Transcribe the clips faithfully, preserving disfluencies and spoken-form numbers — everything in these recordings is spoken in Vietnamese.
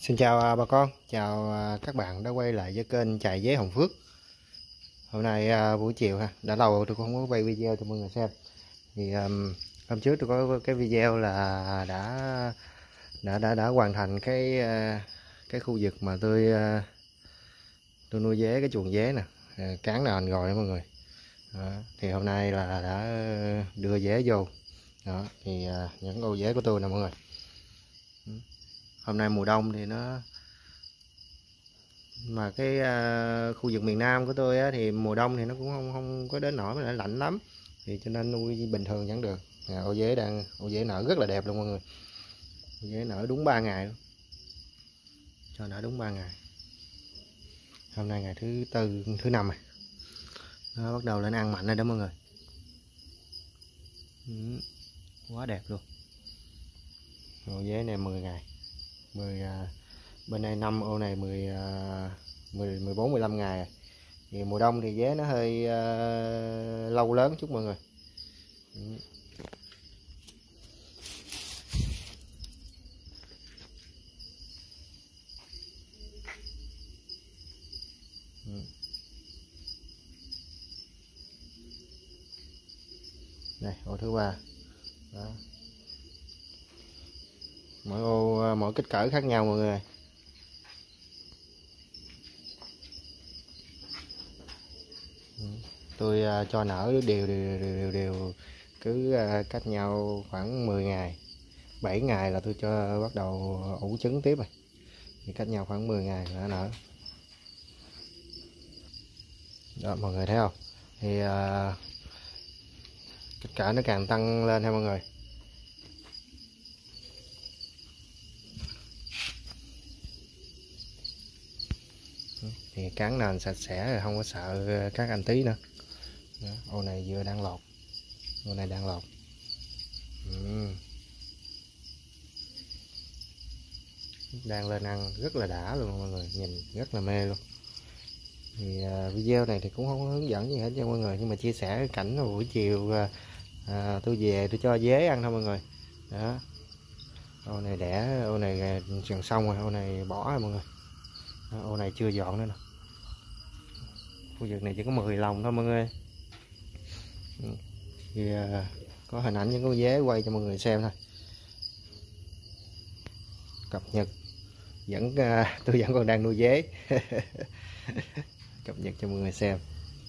Xin chào à, bà con, chào à, các bạn đã quay lại với kênh Chạy Dế Hồng Phước. Hôm nay à, buổi chiều ha, đã lâu tôi cũng không có quay video cho mọi người xem. Thì um, hôm trước tôi có cái video là đã đã đã đã hoàn thành cái à, cái khu vực mà tôi à, tôi nuôi dế, cái chuồng dế nè, à, cán nền rồi đó mọi người. Đó, thì hôm nay là đã đưa dế vô. Đó, thì à, những ô dế của tôi nè mọi người. Hôm nay mùa đông thì nó mà cái uh, khu vực miền Nam của tôi á, thì mùa đông thì nó cũng không không có đến nỗi mà lại lạnh lắm, thì cho nên nuôi bình thường vẫn được. À, ô dế đang ô dế nở rất là đẹp luôn mọi người. Ô dế nở đúng ba ngày luôn, cho nở đúng ba ngày. Hôm nay ngày thứ tư thứ năm rồi, nó bắt đầu lên ăn mạnh rồi đó mọi người. Ừ, quá đẹp luôn. Ô dế này mười ngày, mười uh, bên này năm, ô này mười mười mười bốn mười lăm ngày. Thì mùa đông thì dế nó hơi uh, lâu lớn chút mọi người. Ừ. Ừ. Đây ô thứ ba. Đó. Mỗi ô mỗi kích cỡ khác nhau mọi người. Tôi uh, cho nở đều đều đều đều, đều cứ uh, cách nhau khoảng mười ngày, bảy ngày là tôi cho bắt đầu ủ trứng tiếp rồi. Thì cách nhau khoảng mười ngày là nó nở. Đó mọi người thấy không? Thì uh, kích cỡ nó càng tăng lên ha mọi người. Thì cán nền sạch sẽ rồi, không có sợ các anh tí nữa. Đó, ô này vừa đang lọt, ô này đang lọt. Ừ. Đang lên ăn rất là đã luôn mọi người, nhìn rất là mê luôn. Thì uh, video này thì cũng không có hướng dẫn gì hết cho mọi người, nhưng mà chia sẻ cái cảnh buổi chiều uh, uh, tôi về tôi cho dế ăn thôi mọi người. Đó, ô này đẻ, ô này gần xong rồi, ô này bỏ rồi mọi người. Đó, ô này chưa dọn nữa nè. Khu vực này chỉ có mười lồng thôi mọi người. Thì uh, có hình ảnh những con dế quay cho mọi người xem thôi. Cập nhật vẫn uh, tôi vẫn còn đang nuôi dế. Cập nhật cho mọi người xem.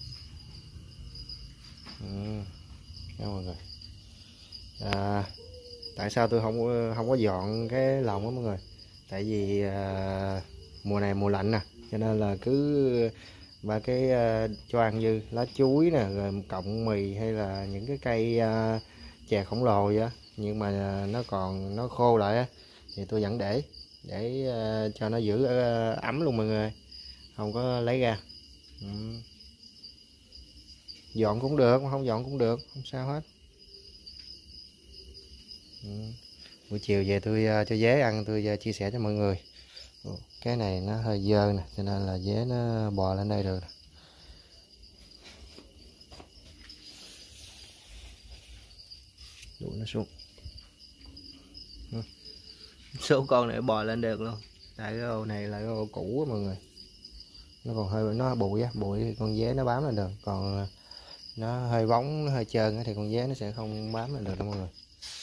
Ừ, đó mọi người. À, tại sao tôi không không có dọn cái lồng đó mọi người? Tại vì uh, mùa này mùa lạnh nè, cho nên là cứ ba cái uh, cho ăn dư lá chuối nè, rồi một cọng mì hay là những cái cây uh, chè khổng lồ vậy á, nhưng mà nó còn nó khô lại á, thì tôi vẫn để để uh, cho nó giữ uh, ấm luôn mọi người, không có lấy ra. Ừ. Dọn cũng được, không dọn cũng được, không sao hết. Ừ. Buổi chiều về tôi uh, cho dế ăn, tôi uh, chia sẻ cho mọi người. Cái này nó hơi dơ nè, cho nên là dế nó bò lên đây được. Đuổi nó xuống. Ừ. Số con này bò lên được luôn. Tại cái ô này là cái ô cũ á mọi người. Nó còn hơi nó bụi á, bụi thì con dế nó bám lên được, còn nó hơi bóng, nó hơi trơn thì con dế nó sẽ không bám lên được đâu mọi người.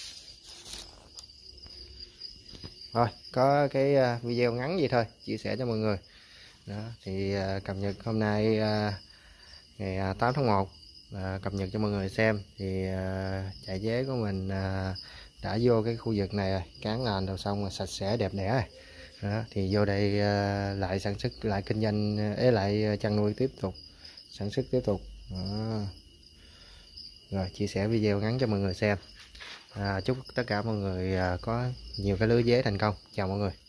Thôi, có cái video ngắn vậy thôi, chia sẻ cho mọi người. Đó, thì cập nhật hôm nay ngày tám tháng một, cập nhật cho mọi người xem. Thì chạy dế của mình đã vô cái khu vực này rồi, cán nền đầu xong rồi, sạch sẽ đẹp đẽ rồi. Đó, thì vô đây lại sản xuất, lại kinh doanh, ấy lại chăn nuôi tiếp tục, sản xuất tiếp tục. Đó. Rồi chia sẻ video ngắn cho mọi người xem. À, chúc tất cả mọi người có nhiều cái lưới dế thành công. Chào mọi người.